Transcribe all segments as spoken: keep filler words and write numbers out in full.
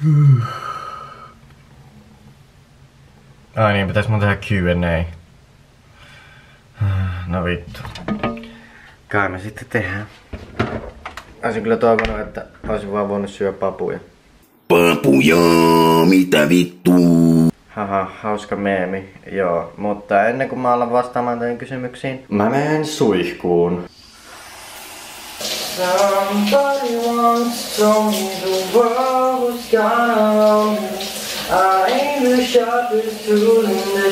Ai niin, pitäis mun tehdä Q and A. No vittu. Kai me sitten tehdään. Olisin kyllä toivonut, että olisin vaan voinut syödä papuja. Papuja, mitä vittu? Haha, hauska meemi. Joo, mutta ennen kuin mä alan vastaamaan teidän kysymyksiin, mä menen suihkuun. Somebody once told me the world was gone. I ain't the sharpest tool in the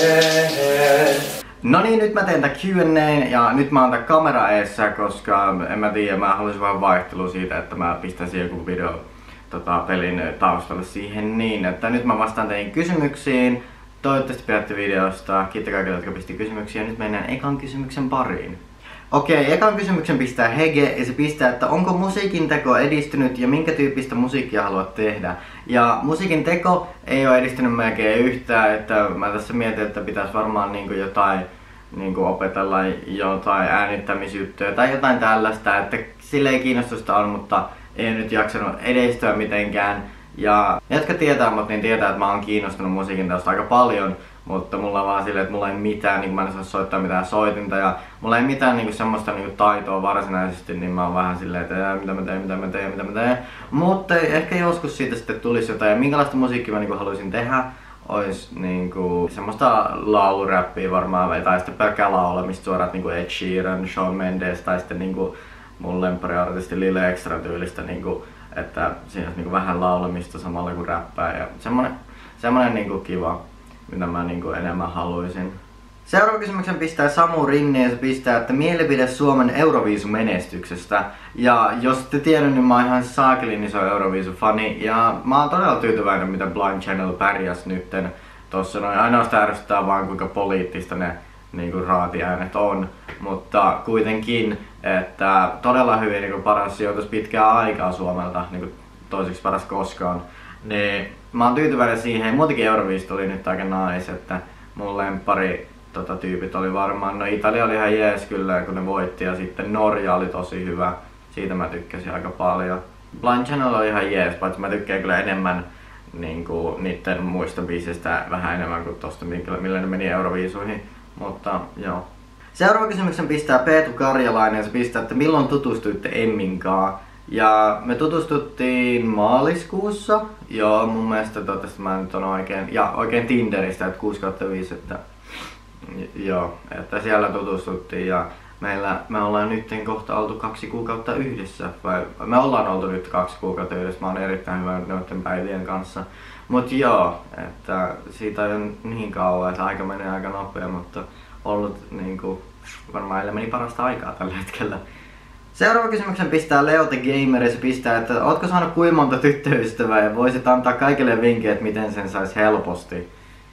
shed. No niin, nyt mä teen tää Q and A ja nyt mä oon tää kamera eessä, koska en mä tiedä, mä haluaisin vaan vaihtelua siitä, että mä pistäisin joku video tota, pelin taustalle siihen niin, että nyt mä vastaan teidän kysymyksiin. Toivottavasti pidätte videosta. Kiitos kaikille, jotka pisti kysymyksiä. Nyt mennään ekan kysymyksen pariin. Okei, ekan kysymyksen pistää Hege ja se pistää, että onko musiikin teko edistynyt ja minkä tyyppistä musiikkia haluat tehdä. Ja musiikin teko ei ole edistynyt melkein yhtään, että mä tässä mietin, että pitäisi varmaan niinku jotain niinku opetella jotain äänittämisjuttuja tai jotain tällaista, että sille ei kiinnostusta on, mutta ei nyt jaksanut edistyä mitenkään. Ja ne, jotka tietää mut, niin tietää, että mä oon kiinnostunut musiikin teosta aika paljon. Mutta mulla on vaan silleen, että mulla ei mitään, niin mä en saa soittaa mitään soitinta ja mulla ei mitään niin semmoista niin taitoa varsinaisesti, niin mä oon vähän silleen, että mitä mä teen, mitä mä teen, mitä mä teen. Mutta ehkä joskus siitä sitten tulisi jotain ja minkälaista musiikkia mä niin haluaisin tehdä, ois niin semmoista lauluräppiä varmaan, tai sitten pelkkää laulamista suoraan niin Ed Sheeran, Shawn Mendes tai sitten niin mun lemppariartisti Lille Extra tyylistä, niin kuin, että siinä olisi niin vähän laulamista samalla kuin räppää ja semmonen, semmonen niin kiva, mitä mä niinku enemmän haluaisin. Seuraava kysymyksen pistää Samu Rinne ja se pistää, että mielipide Suomen Euroviisu-menestyksestä. Ja jos ette tiedä, niin mä oon ihan saakelin iso Euroviisu-fani ja mä oon todella tyytyväinen, miten Blind Channel pärjäs nytten tossa noin. Ainoastaan ärsyttää vaan kuinka poliittista ne niinku raatiäänet on, mutta kuitenkin, että todella hyvin niinku paras sijoitus pitkää aikaa Suomelta, niinku toiseksi paras koskaan. Niin mä oon tyytyväinen siihen. Muutenkin Euroviisut oli nyt aika nice, että mun lemppari tota, tyypit oli varmaan. No Italia oli ihan jees kyllä, kun ne voitti ja sitten Norja oli tosi hyvä. Siitä mä tykkäsin aika paljon. Blind Channel oli ihan jees, paitsi mä tykkään kyllä enemmän niinku, niitten muista biisistä vähän enemmän kuin tosta, millä ne meni Euroviisuihin. Mutta joo. Seuraava kysymyksen pistää Peetu Karjalainen ja se pistää, että milloin tutustuitte Emminkaan. Ja me tutustuttiin maaliskuussa. Joo, mun mielestä toivottavasti mä nyt on oikein, ja oikein Tinderistä, että kuusi kautta viisi, että joo, että siellä tutustuttiin ja meillä, me ollaan nyt kohta oltu kaksi kuukautta yhdessä, vai me ollaan oltu nyt kaksi kuukautta yhdessä, mä oon erittäin hyvä noiden päivien kanssa. Mut joo, että siitä ei ole niin kauan, että aika menee aika nopea, mutta ollut niinku varmaan elämäni parasta aikaa tällä hetkellä. Seuraava kysymyksen pistää Leo the Gamer ja se pistää, että ootko saanut kuinka monta tyttöystävää ja voisit antaa kaikille vinkkejä, että miten sen sais helposti.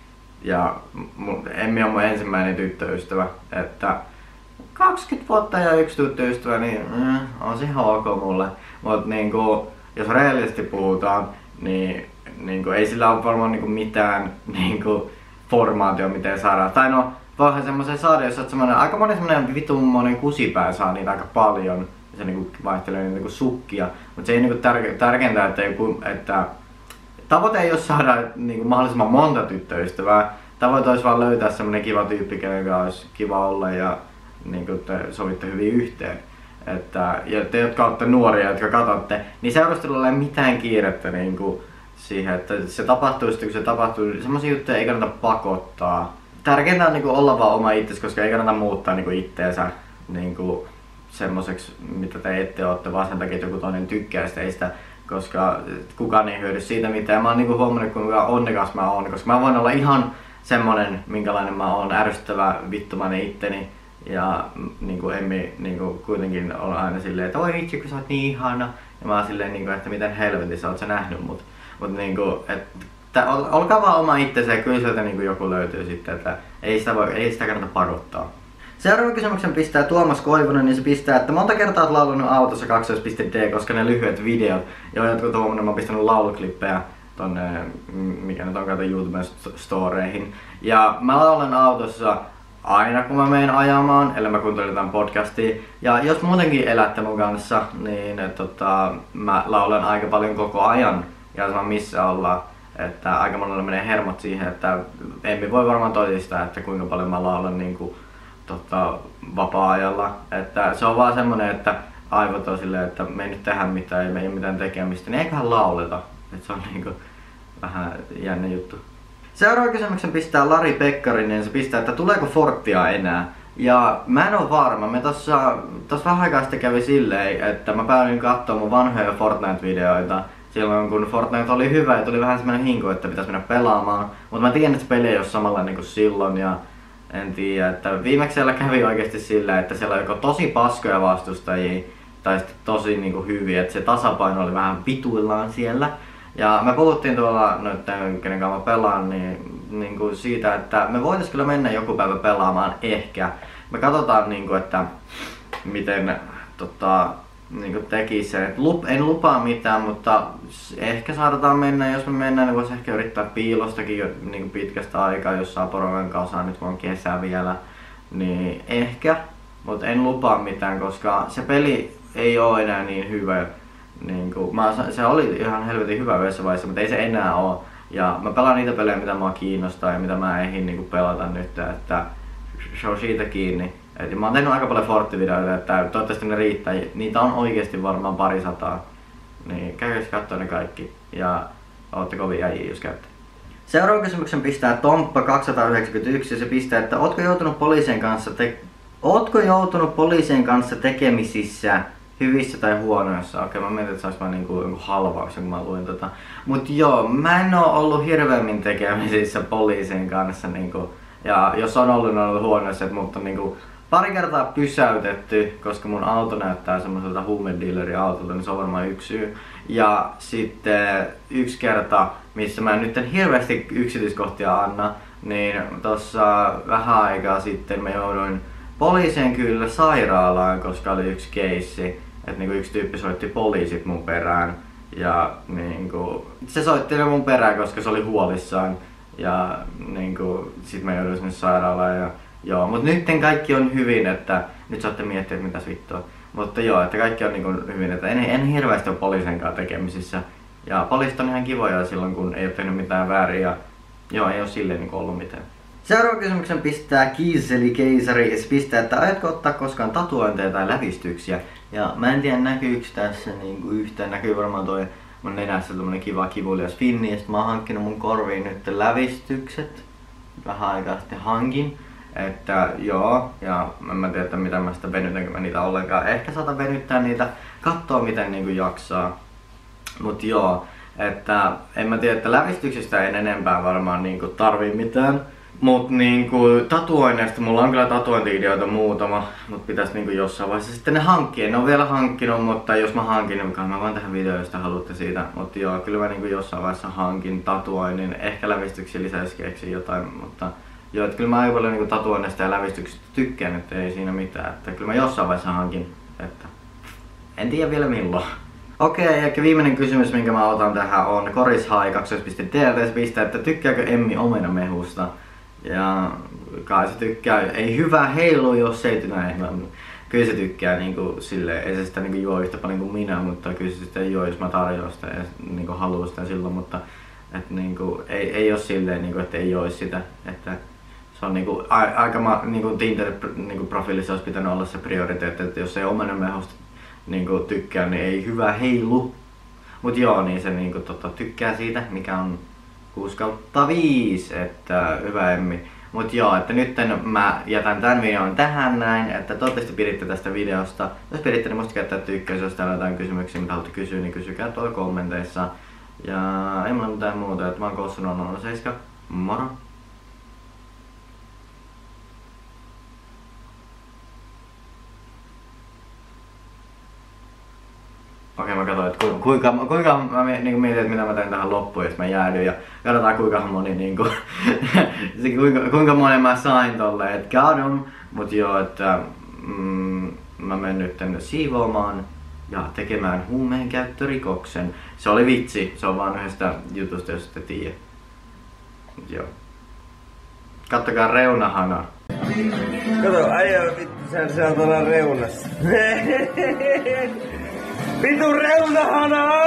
Ja Emmi on mun ensimmäinen tyttöystävä, että kaksikymmentä vuotta ja yksi tyttöystävä, niin mm, on se ihan ok mulle. Mut niinku, jos rehellisesti puhutaan, niin niinku, ei sillä ole varmaan niinku mitään niinku, formaatio, miten saada. Tai no, vähän semmoisen saada, jos oot semmonen, aika monen semmonen vitummonen kusipää saa niitä aika paljon. Se niinku vaihtelee niitä niinku sukkia. Mut se ei niinku tärke, tärkeintä, että, joku, että tavoite ei oo saada niinku mahdollisimman monta tyttöystävää. Tavoite olisi vaan löytää semmonen kiva tyyppi, kenen olisi kiva olla ja niinku te sovitte hyvin yhteen. Että, ja te, jotka olette nuoria, jotka katsotte, niin seurustelulla ei mitään kiirettä niinku siihen, että se tapahtuu sitten kun se tapahtuu. Semmosia juttuja ei kannata pakottaa. Tärkeintä on niinku olla vaan oma itsesi, koska ei kannata muuttaa niinku itteensä niinku semmoiseksi, mitä te ette ootte, vaan sen takia, että joku toinen tykkää teistä, koska kukaan ei hyödy siitä mitään. Mä oon niinku huomannut, kuinka onnekas mä oon, koska mä voin olla ihan semmonen, minkälainen mä oon, ärsyttävä, vittumainen itteni. Ja niinku Emmi niinku kuitenkin on aina silleen, että oi vitsi, kun sä oot niin ihana. Ja mä oon silleen, niinku, että miten helvetissä oot sä nähnyt mut. Mut niinku, että olkaa vaan oma itsensä ja kyllä sieltä niinku joku löytyy sitten, että ei sitä, voi, ei sitä kannata pakottaa. Seuraava kysymyksen pistää Tuomas Koivunen, niin se pistää, että monta kertaa oot laulunut autossa kaksi piste D, koska ne lyhyet videot, joo, jotkut huomannut, mä oon pistänyt lauluklippejä tonne, mikä nyt on kato YouTube-storeihin. Ja mä laulan autossa aina kun mä menen ajamaan, ellei mä kuuntelen tämän podcastia. Ja jos muutenkin elätte mun kanssa, niin tota, mä laulan aika paljon koko ajan ihan sama missä ollaan. Että aika monella menee hermot siihen, että Emmi voi varmaan todistaa, että kuinka paljon mä laulan niinku, tota, vapaa-ajalla. Että se on vaan semmonen, että aivot on silleen, että me ei nyt tehdä mitään, ei me ei ole mitään tekemistä, niin eiköhän lauleta. Että se on niinku vähän jännä juttu. Seuraava kysymyksen pistää Lari Pekkarinen, se pistää, että tuleeko Forttia enää? Ja mä en oo varma, me tossa, tossa vähän aikaa sitten kävi silleen, että mä päädyin kattoo mun vanhoja Fortnite-videoita silloin kun Fortnite oli hyvä ja tuli vähän semmonen hinku, että pitäis mennä pelaamaan. Mutta mä tiedän, että se peli ei oo samanlainen kuin silloin ja en tiedä, että viimeksi siellä kävi oikeesti silleen, että siellä oli joko tosi paskoja vastustajia tai sitten tosi niinku hyviä, että se tasapaino oli vähän vituillaan siellä. Ja me puhuttiin tuolla noitten, kenen kanssa mä pelaan, niin, niin kuin siitä, että me voitais kyllä mennä joku päivä pelaamaan ehkä. Me katsotaan, niin kuin, että miten tota, niin kuin tekisi se. Lup, en lupaa mitään, mutta ehkä saadaan mennä. Jos me mennään, niin vois ehkä yrittää piilostakin jo niin kuin pitkästä aikaa, jos saa poroven kanssa, nyt kun on kesä vielä. Niin ehkä, mutta en lupaa mitään, koska se peli ei oo enää niin hyvä. Niin kuin, mä, se oli ihan helvetin hyvä yhdessä vaiheessa, mutta ei se enää oo. Ja mä pelaan niitä pelejä, mitä mua kiinnostaa ja mitä mä ehdin niin kuin pelata nyt, että se on siitä kiinni. Et mä oon tehnyt aika paljon Fortti-videoita, että toivottavasti ne riittää. Niitä on oikeesti varmaan parisataa. Niin käykää kattoo ne kaikki. Ja ootte kovin äijä, jos käytte. Seuraavan kysymyksen pistää Tomppa kaksisataayhdeksänkymmentäyksi ja se pistää, että ootko joutunut poliisien kanssa, te- ootko joutunut poliisien kanssa tekemisissä hyvissä tai huonoissa? Okei, mä mietin, että se olisi vaan niinku jonkun halvauksen, kun mä luin tota. Mut joo, mä en oo ollut hirveämmin tekemisissä poliisien kanssa niinku. Ja jos on ollut, ne on ollut huonoissa, että mut on niinku pari kertaa pysäytetty, koska mun auto näyttää semmoiselta huumedealerin autolta, niin se on varmaan yksi syy. Ja sitten yksi kerta, missä mä nyt en hirveästi yksityiskohtia anna, niin tossa vähän aikaa sitten mä jouduin poliisien kyllä sairaalaan, koska oli yksi keissi. Että niinku yksi tyyppi soitti poliisit mun perään. Ja niinku, se soitti ne mun perään, koska se oli huolissaan. Ja niinku, sit mä jouduin sinne sairaalaan. Ja, joo, mut nytten kaikki on hyvin, että nyt saatte miettiä, että mitäs vittua. Mutta joo, että kaikki on niinku hyvin, että en, en hirveästi ole poliisin kanssa tekemisissä. Ja poliisit on ihan kivoja silloin, kun ei ole tehnyt mitään väärin. Ja joo, ei oo silleen niinku ollut mitään. Seuraava kysymyksen pistää Kiiseli Keisari ja se pistää, että aiotko ottaa koskaan tatuointeja tai lävistyksiä? Ja mä en tiedä näkyykö tässä niinku yhtään, näkyy varmaan toi mun nenässä tommonen kiva kivulias finni ja sit mä oon hankkinut mun korviin nyt lävistykset. Vähän aikaa sitten hankin. Että joo, ja en mä tiedä, että mitä mä sitä venytänkö mä niitä ollenkaan. Ehkä saatan venyttää niitä, kattoo miten niinku jaksaa. Mut joo, että en mä tiedä, että lävistyksistä en enempää varmaan niinku tarvii mitään. Mut niinku tatuoinneista, mulla on kyllä tatuointi-ideoita muutama, mut pitäis niinku jossain vaiheessa sitten ne hankkia. En oo vielä hankkinut, mutta jos mä hankin, niin mä voin tehdä video, jos te haluatte siitä. Mut joo, kyllä mä niinku jossain vaiheessa hankin tatuoinnin, ehkä lävistyksiä lisäisi keksin jotain, mutta joo, että kyllä mä aika paljon niinku tatuoinneista ja lävistyksistä tykkään, että ei siinä mitään. Että kyllä mä jossain vaiheessa hankin, että en tiedä vielä milloin. Okei, okay, ja viimeinen kysymys, minkä mä otan tähän on Korishai kaksi piste d l t pistää, että tykkääkö Emmi omenamehusta? Ja kai se tykkää, ei hyvä heilu, jos ei näin. Kyllä se tykkää niinku silleen, ei se sitä niinku juo yhtä paljon kuin minä, mutta kyllä se sitten juo, jos mä tarjoan sitä ja niinku haluan sitä silloin, mutta et niinku, ei, ei oo silleen, niinku, että ei jois sitä. Että se on niinku, a, aika niinku Tinder-profiilissa olisi pitänyt olla se prioriteetti, että jos ei omenamehusta niinku tykkää, niin ei hyvä heilu. Mut joo, niin se niinku tota, tykkää siitä, mikä on kuusi kautta viisi, että hyvä Emmi. Mut joo, että nyt mä jätän tän videon tähän näin, että toivottavasti piditte tästä videosta. Jos piditte, niin muistakaa jättää tykkäys, jos täällä on jotain kysymyksiä, mitä haluatte kysyä, niin kysykää tuolla kommenteissa. Ja ei mulla mitään muuta, että mä oon Kossu nolla nolla seitsemän, moro! Okei, mä katsoin, että kuinka, kuinka mä niinku mietin, että mitä mä teen tähän loppuun, jos mä jäädyn ja katsotaan kuinka moni niinku, kuinka, kuinka monen mä sain tolle, et got em. Mut joo, että mm, mä menen nyt siivoamaan ja tekemään huumeen käyttörikoksen. Se oli vitsi, se on vaan yhdestä jutusta, jos ette tiedä. Mut joo. Kattokaa reunahana. Kato, äijä vittu, se on tuolla reunassa. Vitu reunahana!